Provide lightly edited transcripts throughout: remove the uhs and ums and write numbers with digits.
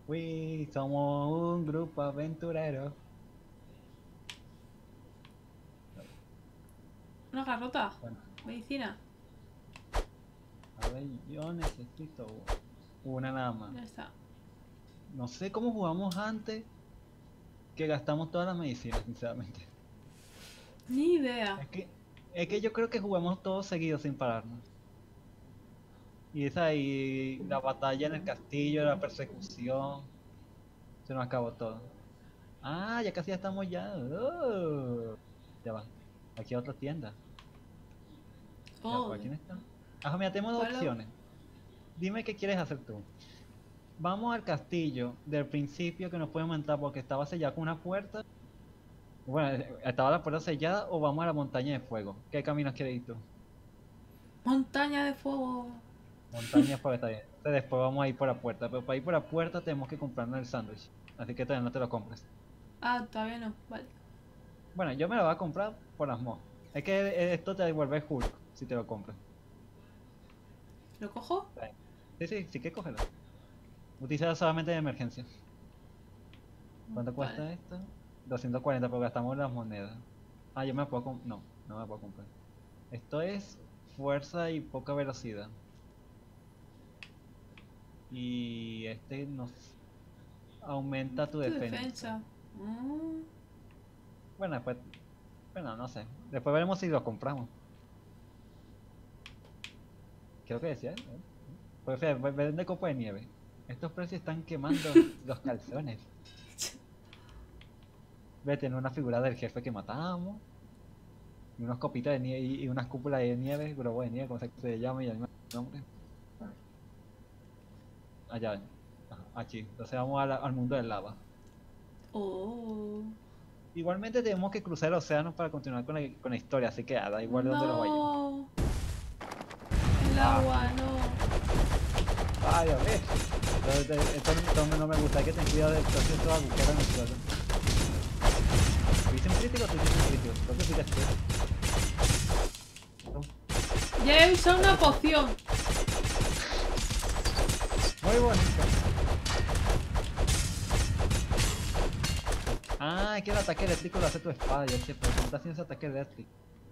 Uy, somos un grupo aventurero. Una garrota. Bueno, Medicina. a ver, yo necesito una nada más. Ya está. No sé cómo jugamos antes, que gastamos todas las medicinas, sinceramente. Ni idea. Es que yo creo que jugamos todos seguidos sin pararnos. Y esa y la batalla en el castillo, la persecución, se nos acabó todo. Ah, ya casi ya estamos ya. Oh. Ya va. Aquí hay otra tienda. Ya, Oh. ¿por quién está? Ah, mira, tenemos dos Hola. opciones. Dime qué quieres hacer tú. Vamos al castillo del principio que nos podemos entrar porque estaba sellado con una puerta. Bueno, estaba la puerta sellada o vamos a la montaña de fuego. ¿Qué caminos quieres ir tú? Montaña de fuego. Montaña de fuego está bien. Entonces después vamos a ir por la puerta. Pero para ir por la puerta tenemos que comprarnos el sándwich. Así que todavía no te lo compres. Ah, todavía no. Vale. Bueno, yo me lo voy a comprar por las mods. Es que esto te devuelve Hulk si te lo compras. ¿Lo cojo? Está bien. Sí, sí, sí que cógelo. Utiliza solamente de emergencia. ¿Cuánto Vale. cuesta esto? 240 porque gastamos las monedas. Ah, yo me la puedo comprar. No, no me la puedo comprar. Esto es fuerza y poca velocidad. Y este nos aumenta tu Tu defensa. defensa. Mm. Bueno, después. Bueno, no sé. Después veremos si lo compramos. Creo que decía. Pues fíjate, vende copa de nieve. Estos precios están quemando los calzones. Ve, tener una figura del jefe que matamos. Y unos copitas de nieve y unas cúpulas de nieve, globo de nieve, como se llama y el nombre. Allá, aquí. Entonces vamos al mundo del lava. Oh. Igualmente tenemos que cruzar el océano para continuar con la historia, así que da igual de dónde los vayamos. No. El Ah, agua, no. vaya, ves. Esto no me gusta, hay que tener cuidado de todos estos agujeros en el suelo. ¿Viste un crítico o tú hiciste un crítico? Creo que sí que estoy. Ya he usado una poción. Muy bonito. Ah, es que el ataque eléctrico lo hace tu espada, yo sé, pero tú estás haciendo ese ataque eléctrico.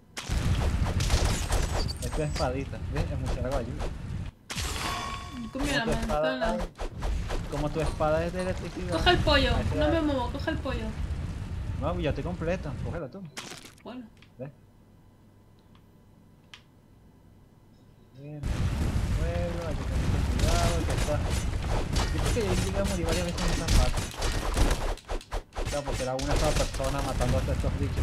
Es tu espadita, ¿ves? El murciélago ayuda. Come Como la tu espada, manzana. como tu espada es de electricidad. Coge el pollo. a ese No me da- muevo. Coge el pollo. No, yo estoy completo, cógelo tú. Bueno. ¿Ves? Bien, fuego, hay que tener mucho cuidado, que está. Yo creo que yo llegué a morir varias veces en esa parte. Claro, porque era una sola persona matando a todos estos bichos.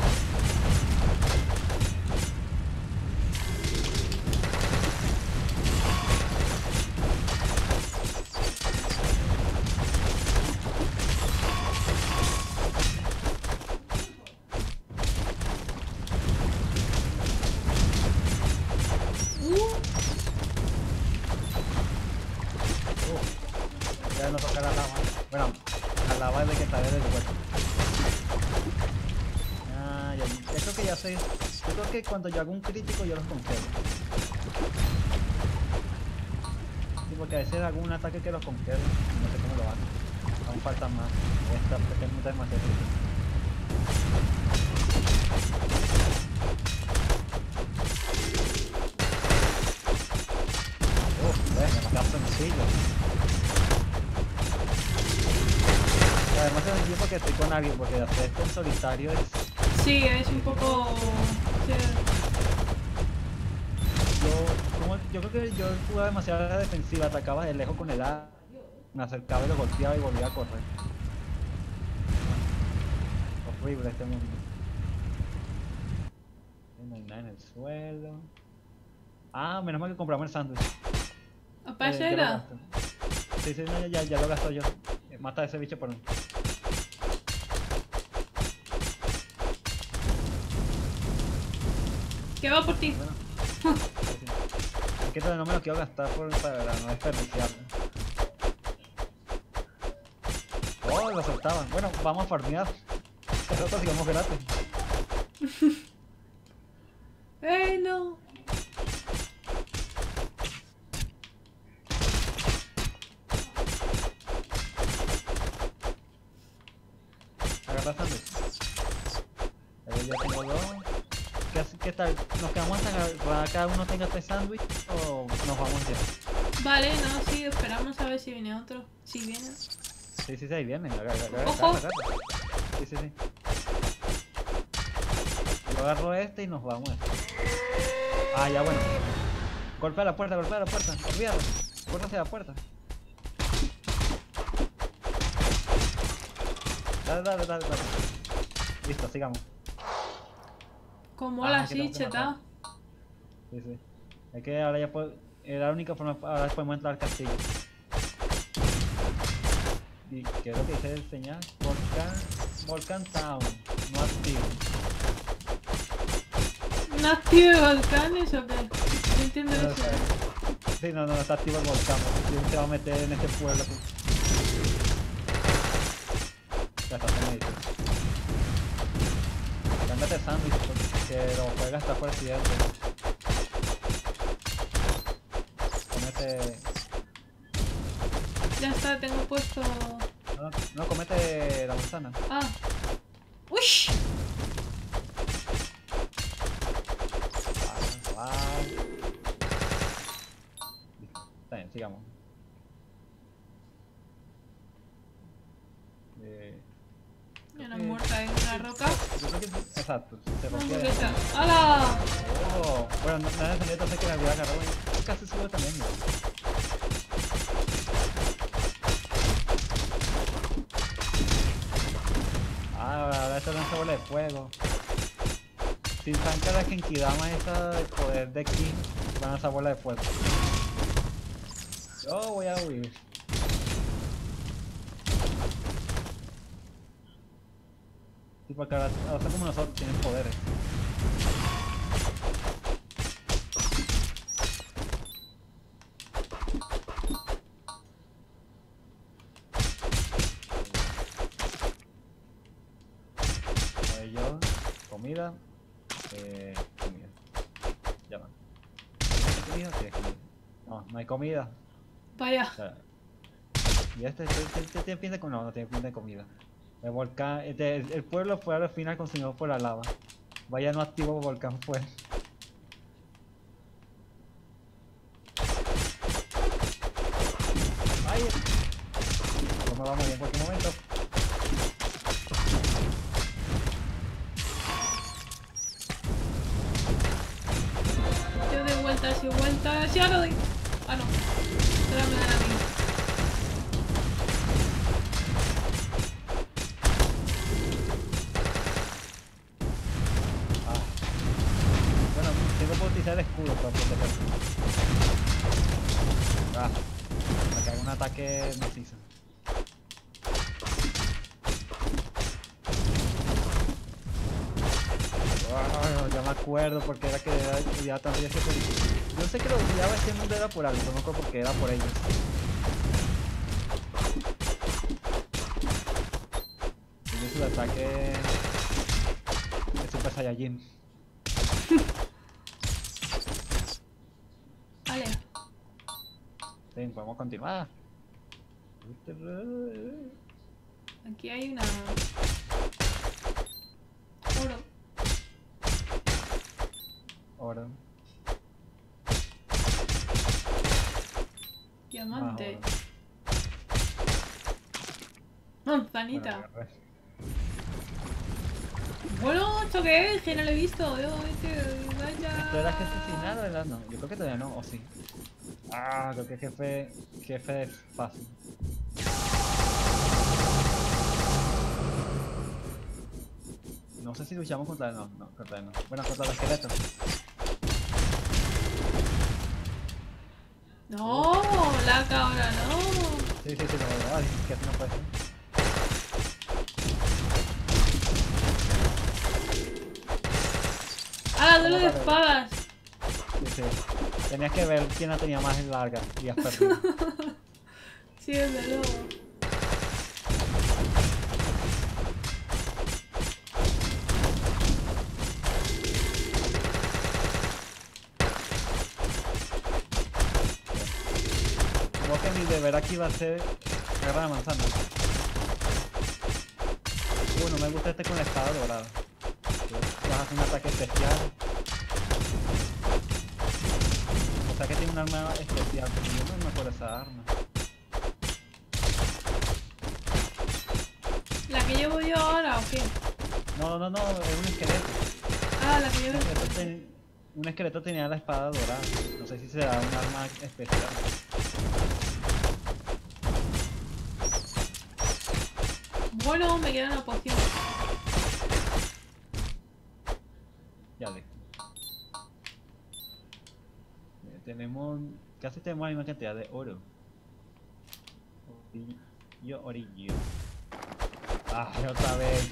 Ya no toca la lava. Bueno, la lava es de que está desde el hueco. Ah, ya creo que ya sé. Yo creo que cuando yo hago un crítico yo los congelo. Sí, porque a veces hago un ataque que los congelo. No sé cómo lo hago. Aún faltan más. Esta porque es demasiado crítico. Demasiado sencillo. Además es sencillo porque estoy con alguien, porque hacer esto en solitario es. Sí, es un poco... Sí. Yo creo que yo jugaba demasiado a la defensiva, atacaba de lejos con el A, me acercaba y lo golpeaba y volvía a correr. Horrible este mundo. No hay nada en el suelo. Ah, menos mal que compramos el sándwich. ¿Apa ese Ya lo era? gasto. Sí, sí, no, ya lo gasto yo. Mata a ese bicho por mí. ¿Qué va por ti? Bueno, sí, sí. Es que todavía no me lo quiero gastar para no desperdiciarlo. Oh, lo soltaban. Bueno, vamos a farmear. Nosotros consigamos gratis. ¡Eh, no! agarra sándwich. Yo tengo dos. ¿Qué tal? ¿Nos quedamos hasta que cada uno tenga 3 sándwiches o nos vamos ya? Vale, no, sí, esperamos a ver si viene otro. Si viene. Sí, ahí vienen. ¡Ojo! Agarra. Sí. Yo agarro este y nos vamos. Ah, ya bueno. Golpea la puerta. Olvídalo. Corre hacia la puerta. Dale. Listo, sigamos. Como la que tengo así, que matar. chetado. Sí. Es que ahora ya puedo. Era la única forma. Ahora podemos entrar al castillo. ¿Y qué es lo que dice el señal? Volcán Town. No activo. ¿No active volcanes o qué? No entiendo No, eso. sí, no está activo el volcán. ¿Quién se va a meter en este pueblo? Ya está, se me dice. Cámbiate el sándwich porque lo juegas hasta por accidente. Comete. Ya está, tengo puesto. No, comete la manzana. Ah. ¡Ush! Está bien, sigamos. Ya no muerta en una roca. Yo creo que exacto, se Una rompió. hamburguesa. ¡Hala! Oh, bueno, no he entendido entonces que la vida agarró y casi sube también. ¿No? Ahora esta lanza bola de fuego. Si sacan la Genkidama esa de poder de King, van a esa bola de fuego. Yo voy a huir. Sí, porque ahora son como nosotros, tienen poderes. Comida. Comida. Ya va. ¿Hay comida? Sí, hay comida. No hay comida. Vaya. O sea, y este tiene pinta de comida. No tiene pinta de comida. El volcán. El pueblo fue al final consumido por la lava. Vaya, no activo volcán fue. ¡Ay! No me va a morir en cualquier momento. Yo de vueltas y vueltas. ¡Ya lo doy! Ah, no. Ahora me dan a mí. Bueno, tengo que utilizar el escudo para protegerse. Me cae un ataque macizo. Ya me acuerdo porque era que ya también ese yo sé que lo odiaba este mundo era por algo, pero no creo porque era por ellos. Tiene su ataque de Super Saiyajin. Vale. Sí, podemos continuar. Aquí hay una... Oro. Ahora. Diamante. Manzanita. Bueno, ¿esto qué es? Que no lo he visto. Yo, vaya. ¿Esto era jefe final o era no? Yo creo que todavía no, o sí. Ah, creo que jefe es fácil. No sé si luchamos contra él, no, contra él no. Bueno, contra los esqueletos. No, la cabra, no. Sí, no, ay, que así no puede ser. ¡Ah, duelo de espadas! Sí. Tenías que ver quién la tenía más larga y has perdido. Sí, desde luego. Supongo que mi deber aquí va a ser agarrar la manzana. No me gusta este con la espada dorada. Vas a hacer un ataque especial. O sea que tiene un arma especial, pero yo no me acuerdo de esa arma. ¿La que llevo yo ahora o qué? No, es un esqueleto. Ah, la que llevo. Un esqueleto tenía la espada dorada. No sé si será un arma especial. Bueno, me queda una poción. Ya ve. Casi tenemos la misma cantidad de oro. Orillo. Ah, otra vez.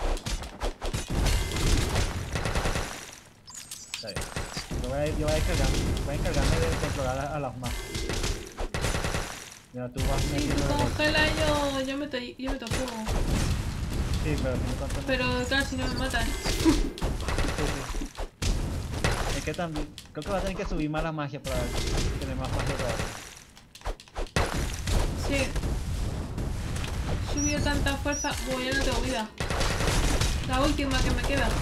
Está bien. Yo voy a encargarme de controlar a las más. Mira, tú vas Sí, metiendo tú congela y yo meto fuego. Sí, pero no tanto. Pero claro, si no me matan. Sí. Es que también. Creo que va a tener que subir más la magia para tener más magia todavía. Sí. Subió tanta fuerza. Bueno, ya no tengo vida. La última que me queda.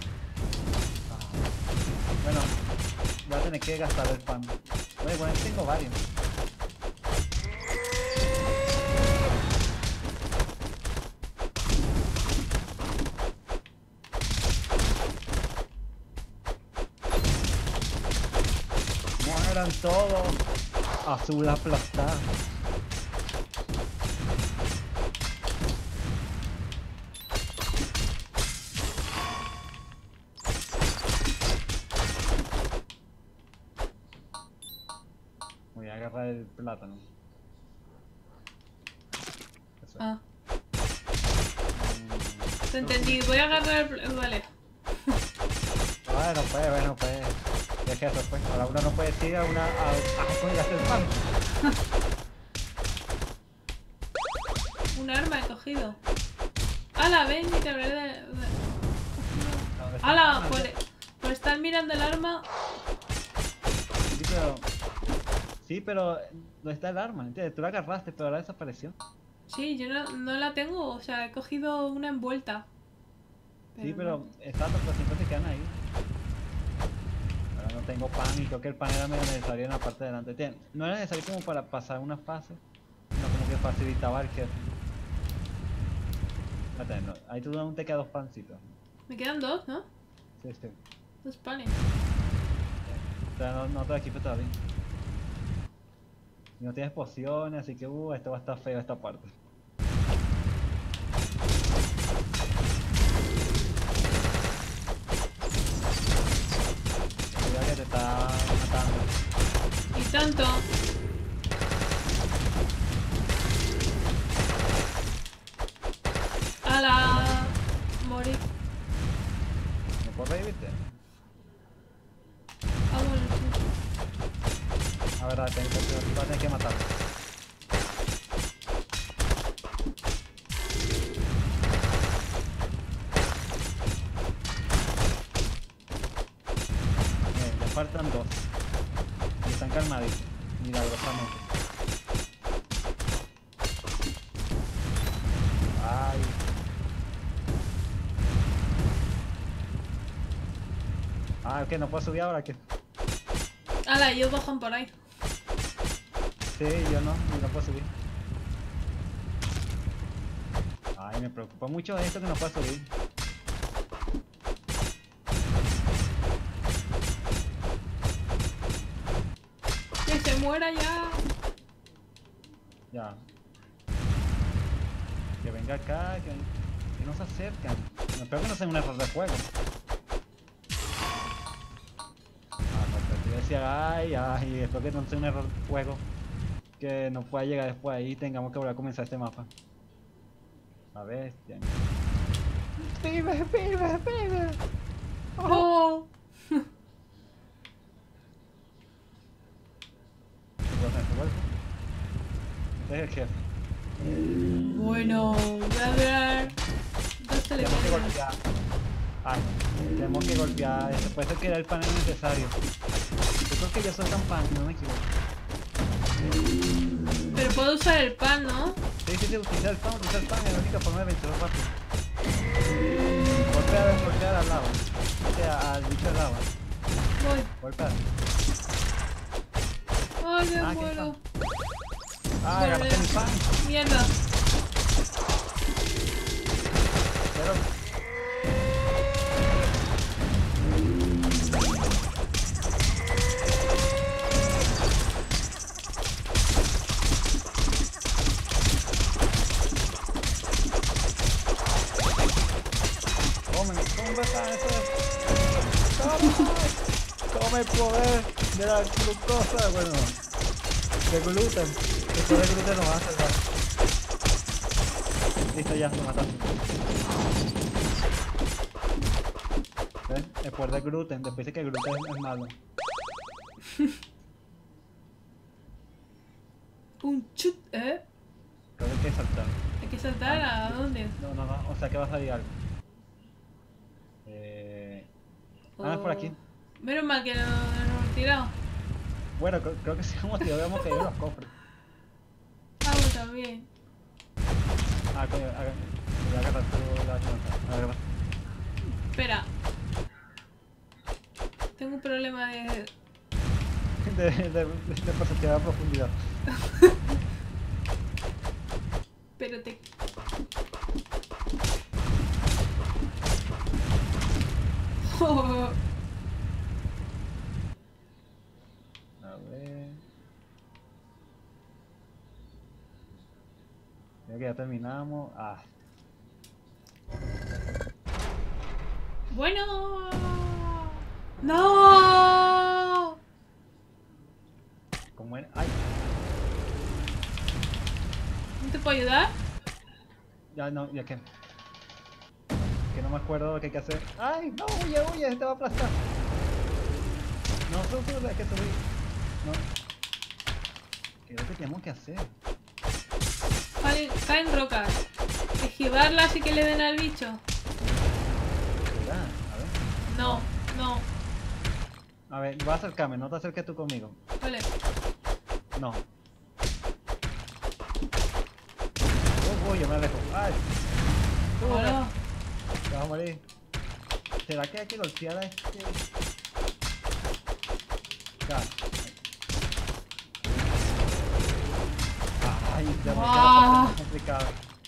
Bueno, voy a tener que gastar el pan. Oye, bueno, tengo varios. Mueran todos. Azul aplastado. Voy a agarrar el plátano. Eso. Ah, te entendí. Voy a agarrar el... Vale. Bueno, pues. Es que eso, pues. Ahora uno no puede decir a una. Coño, hacer pan. Un arma he cogido. ¡Hala! Ven y te hablaré de... ¿Dónde está ¡Hala! el arma? Por estar mirando el arma... Sí, pero. ¿Dónde está el arma? ¿Entiendes? Tú la agarraste, pero ahora desapareció. Sí, yo no la tengo. O sea, he cogido una envuelta. Sí, pero exacto, pero siempre se quedan ahí. Ahora no tengo pan y creo que el pan era medio necesario en la parte de delante. No era necesario como para pasar una fase, sino como que facilitaba el jefe. Espérate, no, ahí tú aún te quedan 2 pancitos. Me quedan 2, ¿no? Sí. 2 panes. O sea, no te equipes todavía. Y no tienes pociones, así que esto va a estar feo esta parte. Cuidado que te está matando. Y tanto. ¡Hala! Morí. ¿No puedo revivirte? Ah, bueno, sí. A ver, vas a tener que matarlo. Bien, ya faltan 2. Y están calmaditos, milagrosamente. Ay. Ah, ok, no puedo subir ahora que. ¡Hala! Ellos bajan por ahí. Sí, yo no puedo subir. Ay, me preocupa mucho esto que no puedo subir. ¡Que se muera ya! Ya. Que venga acá, que no se acercan. No, espero que no sea un error de juego. Yo decía, ay, espero que no sea un error de juego. Que no pueda llegar después ahí y tengamos que volver a comenzar este mapa. A ver, ya. ¡Vive! ¡Oh! Este es el jefe. Bueno, voy a ver... 2 Tenemos que telefonos. golpear. Ay, tenemos que golpear. Eso puede ser que el pan es necesario. Yo creo que yo soy tan pan, no me equivoco. Pero puedo usar el pan, ¿no? Sí, utiliza el pan, es la única forma de vencerlo rápido. Golpea al lava. O sea, al bicho de lava. Voy. Golpea. Ay, me Ah, ¿qué muero. Ah, Bueno, agarraste mi pan. Mierda. Pero... come basta, eso es. Toma el poder de la glucosa. Bueno, de gluten. El poder de gluten nos va a salvar. Listo, ya, lo mataste. ¿Ves? El poder de gluten. Después dice que el gluten es malo. Un chut, Creo que hay que saltar. Hay que saltar a dónde. No. O sea que va a salir algo. Ah, es por aquí. Menos mal que no nos hemos tirado. Bueno, creo que si hemos tirado habíamos caído en los cofres. Ah, bueno, también. Ah, coño, voy a agarrar tú la chance. Agarra. Espera. Tengo un problema de... De perspectiva de profundidad. Pero te... Oh. A ver. Creo que ya terminamos. Ah. Bueno. No. ¿Cómo era? Ay, ¿No te puedo ayudar? ya no, ya que. Que no me acuerdo lo que hay que hacer. ¡Ay! ¡No! ¡Huye! ¡Te va a aplastar! No, sube, hay que subir. No. ¿Qué es lo que tenemos que hacer? Caen rocas. Esquivarlas y que le den al bicho. ¿Será? A ver. No, no. A ver, voy a acercarme, no te acerques tú conmigo. Vale. No. Uy, yo me alejo. ¡Ay! Ahora. Te vas a morir. ¿Será que hay que golpear a este? Ya. Ay, ya me queda complicado.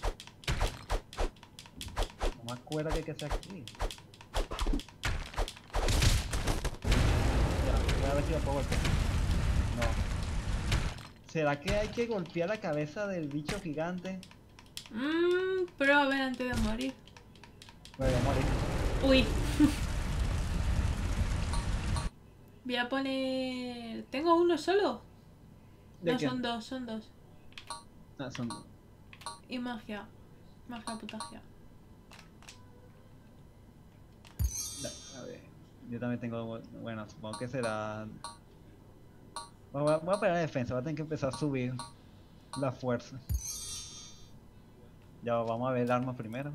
No me acuerdo qué hay que hacer aquí. Ya, voy a ver si lo puedo golpear. No. ¿Será que hay que golpear la cabeza del bicho gigante? Pero a ver antes de morir. Bueno, voy a morir. Uy. Voy a poner... ¿Tengo uno solo? ¿De No, qué? son dos, son dos. Ah, son... Y magia. Magia putagia. A ver, yo también tengo... Bueno, supongo que será... Voy a poner la defensa, voy a tener que empezar a subir la fuerza. Ya vamos a ver el arma primero.